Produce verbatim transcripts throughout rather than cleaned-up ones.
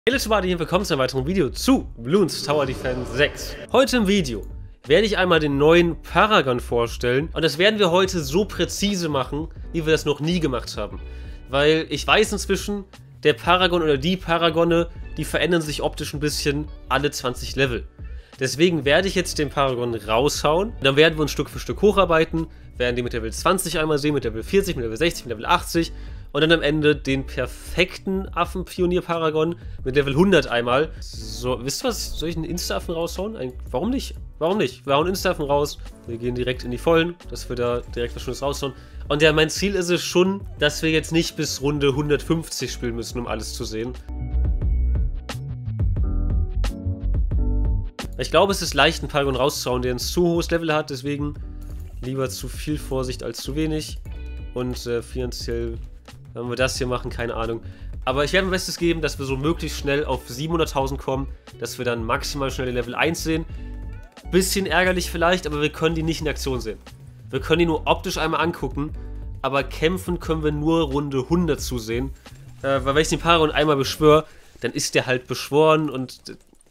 Hey Leute, hier willkommen zu einem weiteren Video zu Bloons Tower Defense sechs. Heute im Video werde ich einmal den neuen Paragon vorstellen und das werden wir heute so präzise machen, wie wir das noch nie gemacht haben. Weil ich weiß inzwischen, der Paragon oder die Paragone, die verändern sich optisch ein bisschen alle zwanzig Level. Deswegen werde ich jetzt den Paragon raushauen, dann werden wir uns Stück für Stück hocharbeiten, werden die mit Level zwanzig einmal sehen, mit Level vierzig, mit Level sechzig, mit Level achtzig und dann am Ende den perfekten Affen-Pionier-Paragon mit Level hundert einmal. So, wisst ihr was? Soll ich einen Insta-Affen raushauen? Ein, warum nicht? Warum nicht? Wir hauen Insta-Affen raus, wir gehen direkt in die Vollen, dass wir da direkt was Schönes raushauen. Und ja, mein Ziel ist es schon, dass wir jetzt nicht bis Runde hundertfünfzig spielen müssen, um alles zu sehen. Ich glaube, es ist leicht, einen Paragon rauszuhauen, der ein zu hohes Level hat, deswegen lieber zu viel Vorsicht als zu wenig. Und äh, finanziell, wenn wir das hier machen, keine Ahnung. Aber ich werde mein Bestes geben, dass wir so möglichst schnell auf siebenhunderttausend kommen, dass wir dann maximal schnell Level eins sehen. Bisschen ärgerlich vielleicht, aber wir können die nicht in Aktion sehen. Wir können die nur optisch einmal angucken, aber kämpfen können wir nur Runde hundert zusehen. Äh, weil wenn ich den Paragon einmal beschwöre, dann ist der halt beschworen und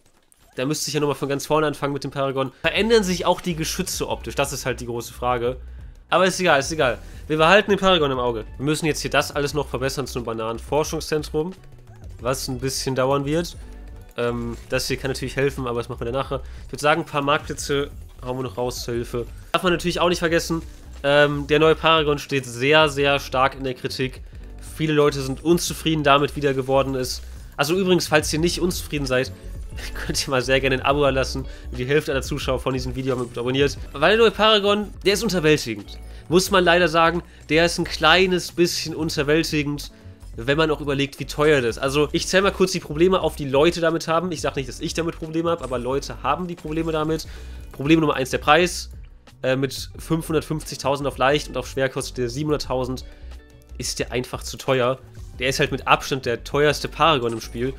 da müsste ich ja nochmal von ganz vorne anfangen mit dem Paragon. Verändern sich auch die Geschütze optisch? Das ist halt die große Frage. Aber ist egal, ist egal. Wir behalten den Paragon im Auge. Wir müssen jetzt hier das alles noch verbessern zum Bananenforschungszentrum, was ein bisschen dauern wird. Ähm, das hier kann natürlich helfen, aber das machen wir dann nachher. Ich würde sagen, ein paar Marktplätze hauen wir noch raus zur Hilfe. Darf man natürlich auch nicht vergessen, ähm, der neue Paragon steht sehr, sehr stark in der Kritik. Viele Leute sind unzufrieden damit, wie der geworden ist. Also übrigens, falls ihr nicht unzufrieden seid, könnt ihr mal sehr gerne ein Abo erlassen. Die Hälfte aller Zuschauer von diesem Video haben abonniert. Weil der neue Paragon, der ist unterwältigend. Muss man leider sagen, der ist ein kleines bisschen unterwältigend, wenn man auch überlegt, wie teuer das ist. Also ich zähle mal kurz die Probleme auf, die Leute damit haben. Ich sage nicht, dass ich damit Probleme habe, aber Leute haben die Probleme damit. Problem Nummer eins, der Preis. Äh, mit fünfhundertfünfzigtausend auf leicht und auf schwer kostet der siebenhunderttausend. Ist der einfach zu teuer. Der ist halt mit Abstand der teuerste Paragon im Spiel.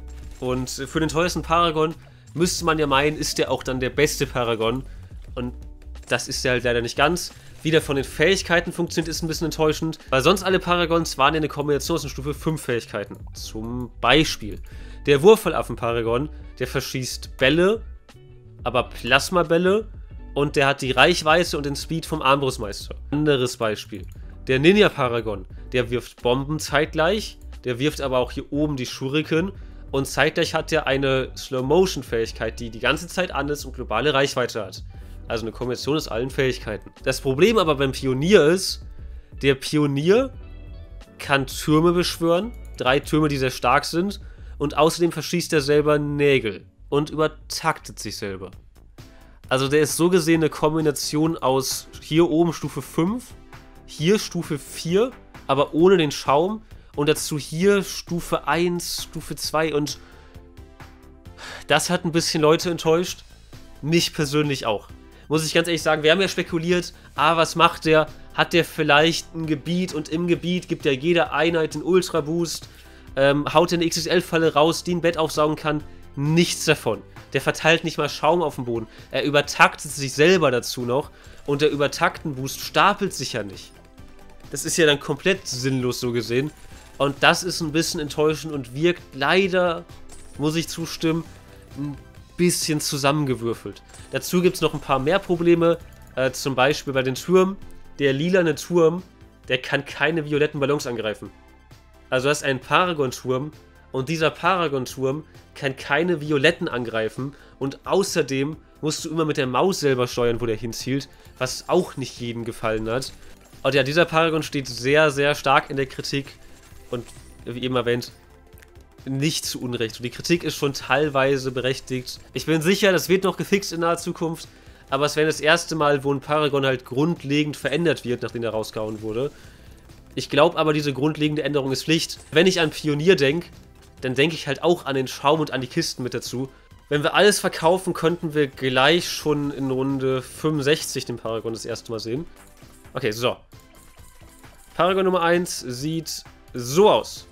Und für den teuersten Paragon müsste man ja meinen, ist der auch dann der beste Paragon. Und das ist der halt leider nicht ganz. Wie der von den Fähigkeiten funktioniert, ist ein bisschen enttäuschend. Weil sonst alle Paragons waren ja eine Kombination aus Stufe fünf Fähigkeiten. Zum Beispiel der Wurfwallaffen-Paragon, der verschießt Bälle, aber Plasmabälle. Und der hat die Reichweite und den Speed vom Armbrustmeister. Anderes Beispiel. Der Ninja-Paragon, der wirft Bomben zeitgleich. Der wirft aber auch hier oben die Shuriken. Und zeitgleich hat er eine Slow-Motion-Fähigkeit, die die ganze Zeit an ist und globale Reichweite hat. Also eine Kombination aus allen Fähigkeiten. Das Problem aber beim Pionier ist, der Pionier kann Türme beschwören, drei Türme, die sehr stark sind, und außerdem verschießt er selber Nägel und übertaktet sich selber. Also der ist so gesehen eine Kombination aus hier oben Stufe fünf, hier Stufe vier, aber ohne den Schaum. Und dazu hier Stufe eins, Stufe zwei und das hat ein bisschen Leute enttäuscht. Mich persönlich auch. Muss ich ganz ehrlich sagen, wir haben ja spekuliert, ah, was macht der? Hat der vielleicht ein Gebiet und im Gebiet gibt er jeder Einheit den Ultra Boost, ähm, haut er eine X X L-Falle raus, die ein Bett aufsaugen kann? Nichts davon. Der verteilt nicht mal Schaum auf dem Boden. Er übertaktet sich selber dazu noch und der Übertakten-Boost stapelt sich ja nicht. Das ist ja dann komplett sinnlos so gesehen. Und das ist ein bisschen enttäuschend und wirkt leider, muss ich zustimmen, ein bisschen zusammengewürfelt. Dazu gibt es noch ein paar mehr Probleme, äh, zum Beispiel bei den Türmen. Der lilane Turm, der kann keine violetten Ballons angreifen. Also das ist ein Paragon-Turm und dieser Paragon-Turm kann keine violetten angreifen und außerdem musst du immer mit der Maus selber steuern, wo der hinzielt, was auch nicht jedem gefallen hat. Und ja, dieser Paragon steht sehr, sehr stark in der Kritik. Und wie eben erwähnt, nicht zu Unrecht. Und die Kritik ist schon teilweise berechtigt. Ich bin sicher, das wird noch gefixt in naher Zukunft. Aber es wäre das erste Mal, wo ein Paragon halt grundlegend verändert wird, nachdem er rausgehauen wurde. Ich glaube aber, diese grundlegende Änderung ist Pflicht. Wenn ich an Pionier denke, dann denke ich halt auch an den Schaum und an die Kisten mit dazu. Wenn wir alles verkaufen, könnten wir gleich schon in Runde fünfundsechzig den Paragon das erste Mal sehen. Okay, so. Paragon Nummer eins sieht so aus.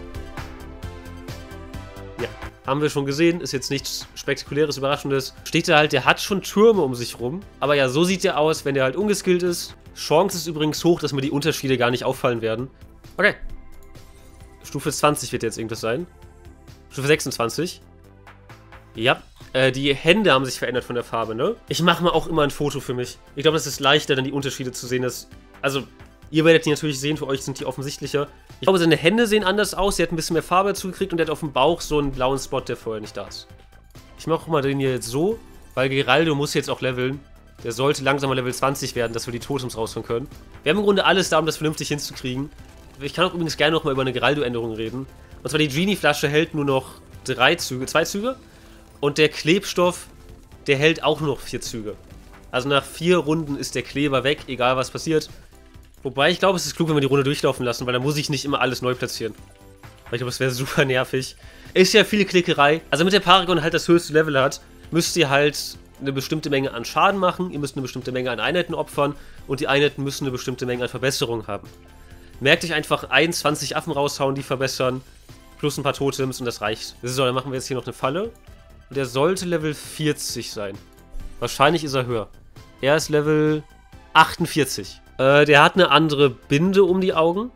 Ja, haben wir schon gesehen, ist jetzt nichts Spektakuläres, Überraschendes. Steht da halt, der hat schon Türme um sich rum. Aber ja, so sieht der aus, wenn der halt ungeskillt ist. Chance ist übrigens hoch, dass mir die Unterschiede gar nicht auffallen werden. Okay. Stufe zwanzig wird jetzt irgendwas sein. Stufe sechsundzwanzig. Ja. Äh, die Hände haben sich verändert von der Farbe, ne? Ich mache mal auch immer ein Foto für mich. Ich glaube, das ist leichter, dann die Unterschiede zu sehen. Dass, also, ihr werdet die natürlich sehen, für euch sind die offensichtlicher. Ich glaube, seine Hände sehen anders aus. Er hat ein bisschen mehr Farbe dazu gekriegt und er hat auf dem Bauch so einen blauen Spot, der vorher nicht da ist. Ich mache mal den hier jetzt so, weil Geraldo muss jetzt auch leveln. Der sollte langsam mal Level zwanzig werden, dass wir die Totems rausholen können. Wir haben im Grunde alles da, um das vernünftig hinzukriegen. Ich kann auch übrigens gerne noch mal über eine Geraldo-Änderung reden. Und zwar die Genie-Flasche hält nur noch drei Züge, zwei Züge. Und der Klebstoff, der hält auch nur noch vier Züge. Also nach vier Runden ist der Kleber weg, egal was passiert. Wobei ich glaube, es ist klug, wenn wir die Runde durchlaufen lassen, weil dann muss ich nicht immer alles neu platzieren. Weil ich glaube, das wäre super nervig. Ist ja viel Klickerei. Also damit der Paragon halt das höchste Level hat, müsst ihr halt eine bestimmte Menge an Schaden machen, ihr müsst eine bestimmte Menge an Einheiten opfern und die Einheiten müssen eine bestimmte Menge an Verbesserungen haben. Merkt euch einfach einundzwanzig Affen raushauen, die verbessern, plus ein paar Totems und das reicht. So, dann machen wir jetzt hier noch eine Falle. Und der sollte Level vierzig sein. Wahrscheinlich ist er höher. Er ist Level achtundvierzig. Äh, der hat eine andere Binde um die Augen.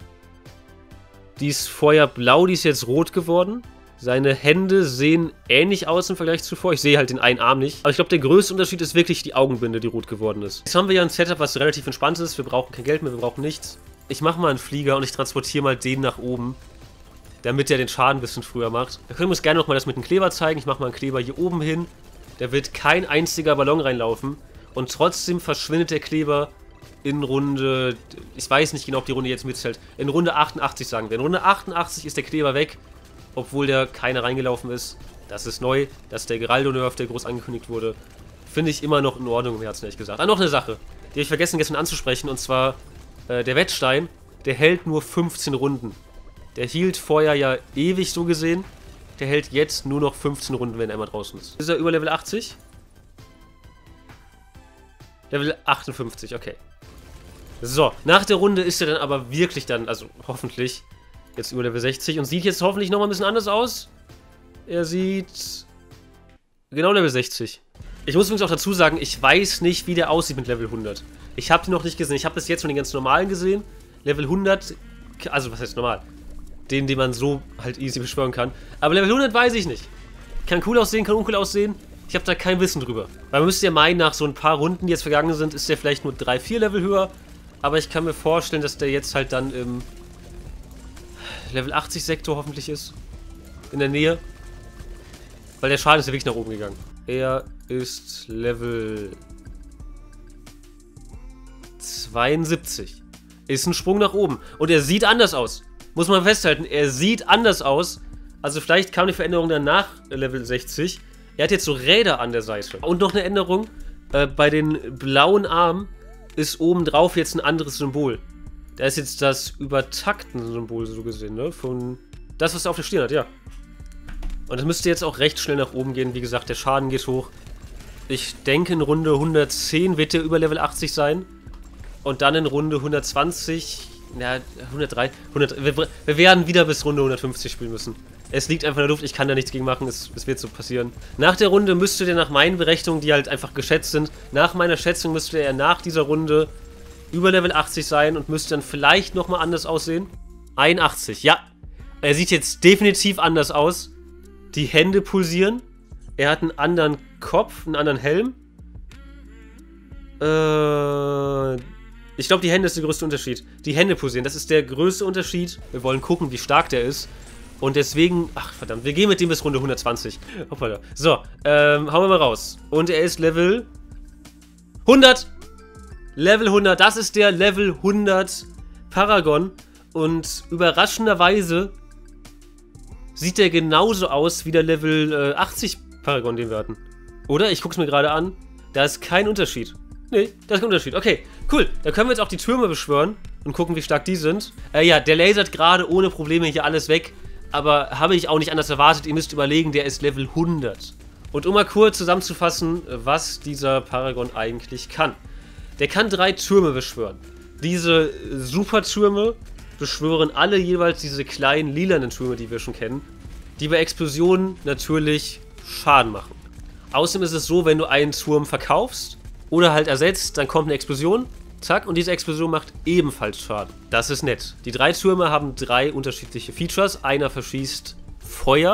Die ist vorher blau, die ist jetzt rot geworden. Seine Hände sehen ähnlich aus im Vergleich zuvor. Ich sehe halt den einen Arm nicht. Aber ich glaube, der größte Unterschied ist wirklich die Augenbinde, die rot geworden ist. Jetzt haben wir ja ein Setup, was relativ entspannt ist. Wir brauchen kein Geld mehr, wir brauchen nichts. Ich mache mal einen Flieger und ich transportiere mal den nach oben, damit der den Schaden ein bisschen früher macht. Wir können uns gerne nochmal das mit dem Kleber zeigen. Ich mache mal einen Kleber hier oben hin. Da wird kein einziger Ballon reinlaufen. Und trotzdem verschwindet der Kleber in Runde... Ich weiß nicht genau, ob die Runde jetzt mitzählt. In Runde achtundachtzig sagen wir. In Runde achtundachtzig ist der Kleber weg. Obwohl der keiner reingelaufen ist. Das ist neu. Das ist der Geraldo-Nerf, der groß angekündigt wurde. Finde ich immer noch in Ordnung, im Herzen ehrlich gesagt. Ah, noch eine Sache. Die habe ich vergessen gestern anzusprechen. Und zwar äh, der Wettstein. Der hält nur fünfzehn Runden. Der hielt vorher ja ewig so gesehen. Der hält jetzt nur noch fünfzehn Runden, wenn er einmal draußen ist. Ist er über Level achtzig? Level achtundfünfzig, okay. So, nach der Runde ist er dann aber wirklich dann, also hoffentlich... Jetzt über Level sechzig und sieht jetzt hoffentlich nochmal ein bisschen anders aus. Er sieht genau Level sechzig. Ich muss übrigens auch dazu sagen, ich weiß nicht, wie der aussieht mit Level hundert. Ich habe den noch nicht gesehen. Ich habe bis jetzt schon den ganz normalen gesehen. Level hundert, also was heißt normal? Den, den man so halt easy beschwören kann. Aber Level hundert weiß ich nicht. Kann cool aussehen, kann uncool aussehen. Ich habe da kein Wissen drüber. Weil man müsste ja meinen, nach so ein paar Runden, die jetzt vergangen sind, ist der vielleicht nur drei, vier Level höher. Aber ich kann mir vorstellen, dass der jetzt halt dann im Level achtzig Sektor hoffentlich ist. In der Nähe. Weil der Schaden ist ja wirklich nach oben gegangen. Er ist Level zweiundsiebzig. Ist ein Sprung nach oben. Und er sieht anders aus. Muss man festhalten. Er sieht anders aus. Also vielleicht kam die Veränderung dann nach Level sechzig. Er hat jetzt so Räder an der Seite. Und noch eine Änderung. Äh, bei den blauen Armen ist obendrauf jetzt ein anderes Symbol. Da ist jetzt das Übertakten-Symbol so gesehen, ne? Von das, was er auf der Stirn hat, ja. Und das müsste jetzt auch recht schnell nach oben gehen. Wie gesagt, der Schaden geht hoch. Ich denke, in Runde hundertzehn wird der über Level achtzig sein. Und dann in Runde hundertzwanzig, ja, hundertdrei, hundert, wir, wir werden wieder bis Runde hundertfünfzig spielen müssen. Es liegt einfach in der Luft, ich kann da nichts gegen machen, es, es wird so passieren. Nach der Runde müsste der nach meinen Berechnungen, die halt einfach geschätzt sind, nach meiner Schätzung müsste er nach dieser Runde über Level achtzig sein und müsste dann vielleicht nochmal anders aussehen. einundachtzig, ja. Er sieht jetzt definitiv anders aus. Die Hände pulsieren. Er hat einen anderen Kopf, einen anderen Helm. Äh, ich glaube, die Hände ist der größte Unterschied. Die Hände pulsieren, das ist der größte Unterschied. Wir wollen gucken, wie stark der ist. Und deswegen, ach verdammt, wir gehen mit dem bis Runde hundertzwanzig. Hoppala. So, ähm, hauen wir mal raus. Und er ist Level hundert. Level hundert, das ist der Level hundert Paragon. Und überraschenderweise sieht der genauso aus wie der Level äh, achtzig Paragon, den wir hatten. Oder? Ich guck's mir gerade an. Da ist kein Unterschied. Nee, da ist kein Unterschied. Okay, cool. Dann können wir jetzt auch die Türme beschwören und gucken, wie stark die sind. Äh, ja, der lasert gerade ohne Probleme hier alles weg. Aber habe ich auch nicht anders erwartet. Ihr müsst überlegen, der ist Level hundert. Und um mal kurz zusammenzufassen, was dieser Paragon eigentlich kann. Der kann drei Türme beschwören. Diese Supertürme beschwören alle jeweils diese kleinen lilanen Türme, die wir schon kennen, die bei Explosionen natürlich Schaden machen. Außerdem ist es so, wenn du einen Turm verkaufst oder halt ersetzt, dann kommt eine Explosion, zack, und diese Explosion macht ebenfalls Schaden. Das ist nett. Die drei Türme haben drei unterschiedliche Features. Einer verschießt Feuer,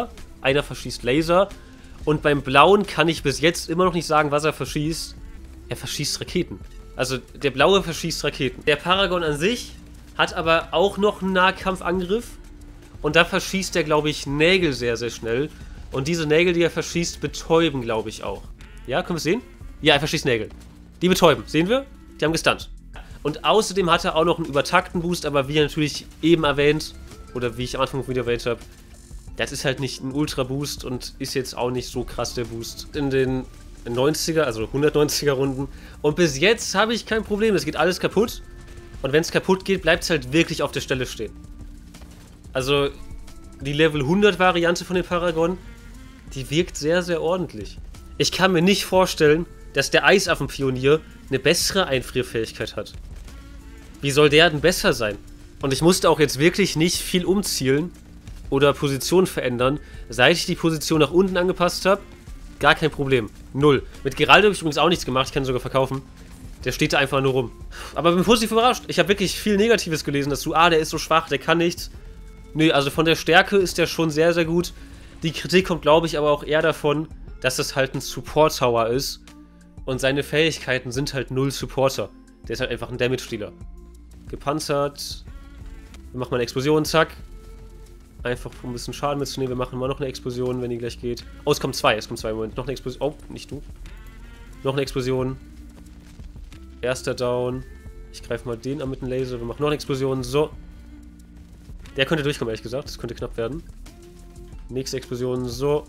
einer verschießt Laser. Und beim Blauen kann ich bis jetzt immer noch nicht sagen, was er verschießt. Er verschießt Raketen. Also der Blaue verschießt Raketen. Der Paragon an sich hat aber auch noch einen Nahkampfangriff. Und da verschießt er, glaube ich, Nägel sehr, sehr schnell. Und diese Nägel, die er verschießt, betäuben, glaube ich, auch. Ja, können wir es sehen? Ja, er verschießt Nägel. Die betäuben. Sehen wir? Die haben gestunt. Und außerdem hat er auch noch einen übertakten Boost, aber wie natürlich eben erwähnt, oder wie ich am Anfang vom Video erwähnt habe, das ist halt nicht ein Ultra-Boost und ist jetzt auch nicht so krass der Boost. In den neunziger, also hundertneunziger Runden. Und bis jetzt habe ich kein Problem. Es geht alles kaputt. Und wenn es kaputt geht, bleibt es halt wirklich auf der Stelle stehen. Also die Level hundert Variante von dem Paragon, die wirkt sehr, sehr ordentlich. Ich kann mir nicht vorstellen, dass der Eisaffen-Pionier eine bessere Einfrierfähigkeit hat. Wie soll der denn besser sein? Und ich musste auch jetzt wirklich nicht viel umzielen oder Position verändern. Seit ich die Position nach unten angepasst habe, gar kein Problem. Null. Mit Geraldo habe ich übrigens auch nichts gemacht, ich kann ihn sogar verkaufen. Der steht da einfach nur rum. Aber bin positiv überrascht. Ich habe wirklich viel Negatives gelesen dazu. Ah, der ist so schwach, der kann nichts. Nee, also von der Stärke ist der schon sehr, sehr gut. Die Kritik kommt, glaube ich, aber auch eher davon, dass das halt ein Support-Tower ist. Und seine Fähigkeiten sind halt null Supporter. Der ist halt einfach ein Damage-Dealer. Gepanzert. Wir machen mal eine Explosion, zack. Einfach um ein bisschen Schaden mitzunehmen. Wir machen mal noch eine Explosion, wenn die gleich geht. Oh, es kommt zwei. Es kommt zwei im Moment. Noch eine Explosion. Oh, nicht du. Noch eine Explosion. Erster Down. Ich greife mal den an mit dem Laser. Wir machen noch eine Explosion. So. Der könnte durchkommen, ehrlich gesagt. Das könnte knapp werden. Nächste Explosion. So.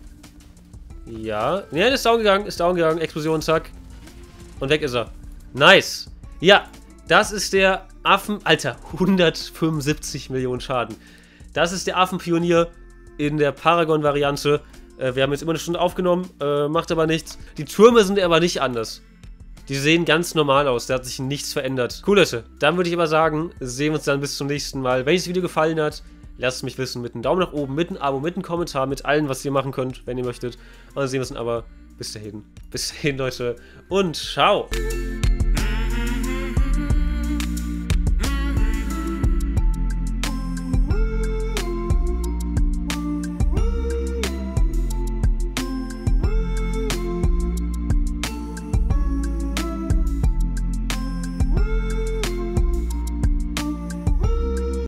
Ja. Ja, der ist down gegangen. Ist down gegangen. Explosion, zack. Und weg ist er. Nice. Ja. Das ist der Affen... Alter, hundertfünfundsiebzig Millionen Schaden. Das ist der Affenpionier in der Paragon-Variante. Äh, wir haben jetzt immer eine Stunde aufgenommen, äh, macht aber nichts. Die Türme sind aber nicht anders. Die sehen ganz normal aus, da hat sich nichts verändert. Cool, Leute. Dann würde ich aber sagen, sehen wir uns dann bis zum nächsten Mal. Wenn euch das Video gefallen hat, lasst es mich wissen mit einem Daumen nach oben, mit einem Abo, mit einem Kommentar, mit allem, was ihr machen könnt, wenn ihr möchtet. Und dann sehen wir uns dann aber bis dahin. Bis dahin, Leute. Und ciao.